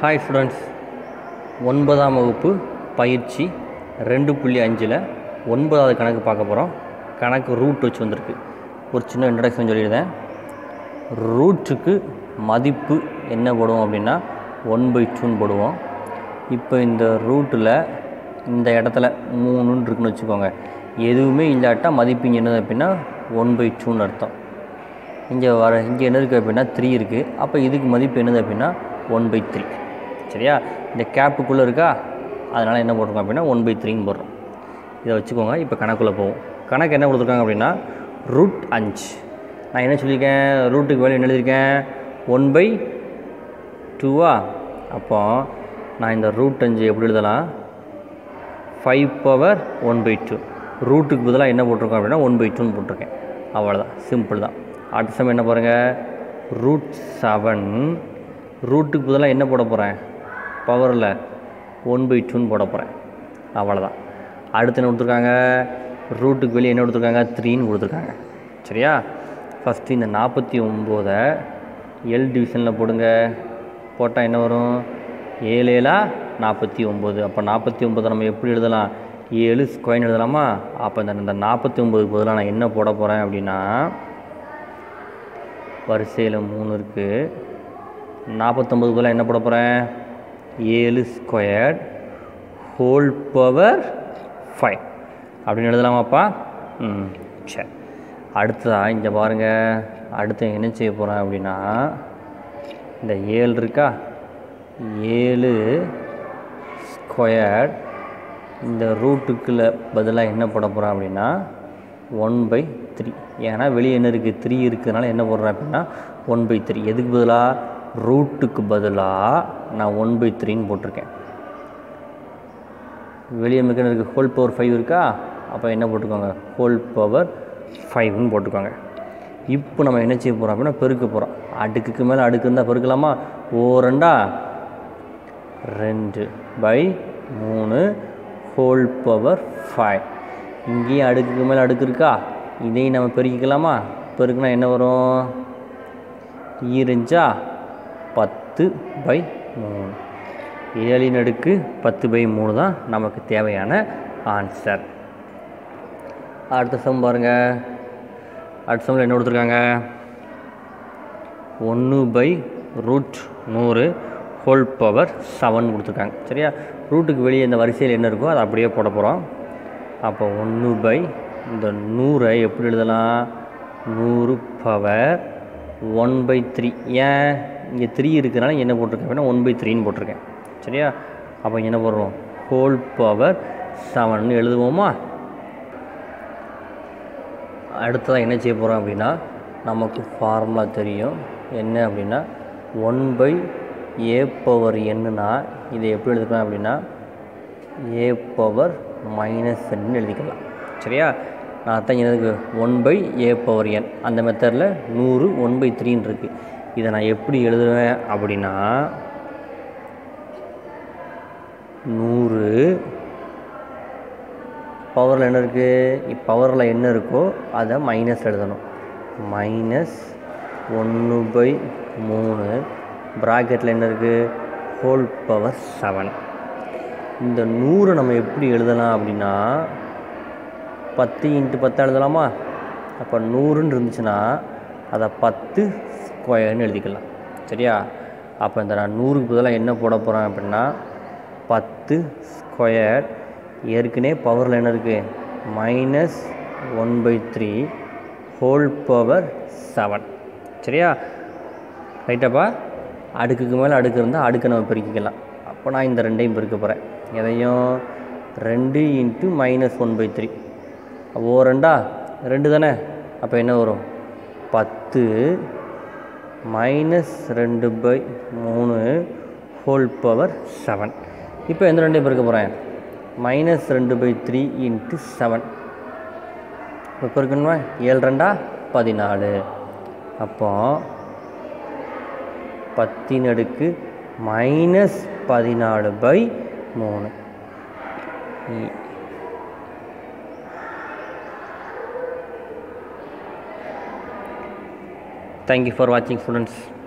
Hi students, 9ஆம் வகுப்பு பயிற்சி 2.5ல் 9வது கணக்கு பார்க்க போகிறோம். கணக்கு ரூட் வச்சு வந்திருக்கு. ஒரு சின்ன இன்ட்ரடக்ஷன் சொல்லியிருந்தேன். ரூட்டுக்கு மதிப்பு என்ன போடுவோம் அப்படின்னா 1/2 போடுவோம். இப்போ இந்த ரூட்டில் இந்த இடத்துல 3 இருக்குன்னு வச்சுக்கோங்க. எதுவுமே இல்லாட்டா மதிப்பு இங்கே என்னது அப்படின்னா 1/2 அர்த்தம். இங்கே என்ன இருக்குது அப்படின்னா 3 இருக்குது. அப்போ இதுக்கு மதிப்பு என்னது அப்படின்னா 1/3. சரியா? இந்த கேப்புக்குள்ளே இருக்கா, அதனால் என்ன போட்டிருக்கோம் அப்படின்னா 1/3 போடுறோம். இதை வச்சுக்கோங்க. இப்போ கணக்குள்ளே போவோம். கணக்கு என்ன கொடுத்துருக்காங்க அப்படின்னா √5. நான் என்ன சொல்லியிருக்கேன், ரூட்டுக்கு வேல்யூ என்ன எழுதியிருக்கேன் 1/2. அப்போ நான் இந்த √5 எப்படி எழுதலாம், 5/1/2. ரூட்டுக்கு பதிலாக என்ன போட்டிருக்கோம் அப்படின்னா 1/2 போட்டிருக்கேன். அவ்வளோதான், சிம்பிள் தான். அடுத்த சமயம் என்ன பாருங்கள், √7. ரூட்டுக்கு பதிலாக என்ன போட போகிறேன், பவரில் 1/2 போட போகிறேன். அவ்வளோதான். அடுத்து என்ன கொடுத்துருக்காங்க, ரூட்டுக்கு வெளியே என்ன கொடுத்துருக்காங்க 3 கொடுத்துருக்காங்க. சரியா? ஃபஸ்ட்டு இந்த 49 எல் டிவிஷனில் போடுங்க. போட்டால் என்ன வரும், 7 7 49. அப்போ 49 நம்ம எப்படி எழுதலாம், 7 ஸ்கொயர்னு எழுதலாமா? அப்போ இந்த 49க்கு பதிலாக நான் என்ன போட போகிறேன் அப்படின்னா, வரிசையில் 3 இருக்குது. 49க்கு பதிலாக என்ன போட போகிறேன், 7 ஸ்கொயர் ஹோல் பவர் 5 அப்படின்னு எழுதலாமாப்பா? சரி. அடுத்ததாக இங்கே பாருங்கள். அடுத்து என்ன செய்ய போகிறேன் அப்படின்னா, இந்த 7 இருக்கா, 7 ஸ்கொயர் இந்த ரூட்டுக்குள்ள பதிலாக என்ன போட போகிறேன் அப்படின்னா 1/3. ஏன்னா வெளியே என்ன இருக்குது 3 இருக்கிறதுனால என்ன போடுறேன் அப்படின்னா 1/3. எதுக்கு பதிலாக, ரூட்டுக்கு பதிலாக நான் 1/3 போட்டிருக்கேன். வெளியே மிக்க இருக்குது ஹோல் பவர் 5 இருக்கா, அப்போ என்ன போட்டுக்கோங்க ஹோல் பவர் 5ன்னு போட்டுக்கோங்க. இப்போ நம்ம என்ன செய்ய போகிறோம் அப்படின்னா பெருக்க போகிறோம். அடுக்குக்கு மேலே அடுக்கு இருந்தால் பெருக்கலாமா? 2/3 ஹோல் பவர் 5. இங்கேயும் அடுக்குக்கு மேலே அடுக்கு இருக்கா, இதையும் நம்ம பெருக்கிக்கலாமா? பெருக்குனா என்ன வரும், 2 10/3. 7 அடுக்கு 10/3 தான் நமக்கு தேவையான ஆன்சர். அடுத்த சம் பாருங்கள். அடுத்த சம்மில் என்ன கொடுத்துருக்காங்க, 1/√100 ஹோல் பவர் 7 கொடுத்துருக்காங்க. சரியா? ரூட்டுக்கு வெளியே இந்த வரிசையில் என்ன இருக்கோ அதை அப்படியே போட போகிறோம். அப்போ 1/இந்த 100 எப்படி எழுதலாம், 100 பவர் 1/3. ஏன், இங்கே 3 இருக்கிறனால என்ன போட்டிருக்கேன் அப்படின்னா 1/3 போட்டிருக்கேன். சரியா? அப்போ என்ன போடுறோம், ஹோல் பவர் 7 எழுதுவோமா? அடுத்ததாக என்ன செய்ய போகிறோம் அப்படின்னா, நமக்கு ஃபார்முலா தெரியும் என்ன அப்படின்னா 1/a/n. இதை எப்படி எழுதிக்கலாம் அப்படின்னா a/-n எழுதிக்கலாம். சரியா? நான் தான் எனக்கு 1/a/n அந்த மெத்தடில் 100 1/3 இருக்குது. இதை நான் எப்படி எழுதுவேன் அப்படின்னா 100 பவரில் என்ன இருக்குது, பவரில் என்ன இருக்கோ அதை மைனஸ் எழுதணும். -1/3 ப்ராக்கெட்டில் என்ன இருக்குது ஹோல் பவர் 7. இந்த 100 நம்ம எப்படி எழுதலாம் அப்படின்னா 10 × 10 எழுதலாமா? அப்போ 100ன்னு இருந்துச்சுன்னா அதை 10 ஸ்கொயர்னு எழுதிக்கலாம். சரியா? அப்போ இந்த நான் 100க்கு பதிலாக என்ன போட போகிறேன் அப்படின்னா 10 ஸ்கொயர். ஏற்கனவே பவரில் என்ன இருக்குது -1/3 ஹோல் பவர் 7. சரியா? ரைட்டாப்பா? அடுக்குக்கு மேலே அடுக்கு இருந்தால் அடுக்கை நம்ம பெருக்கிக்கலாம். அப்போ நான் இந்த 2ஐயும் பெருக்க போகிறேன். எதையும் 2 × -1/3. 2 தானே? அப்போ என்ன வரும் 10 -2/3 ஹோல் பவர் 7. இப்போ எந்த 2ஐயும் பெருக்க போகிறேன், -2/3 × 7. இப்போ பெருக்கணுமா, 7 2 14. அப்போ 10 அடுக்கு -14/3. Thank you for watching, students.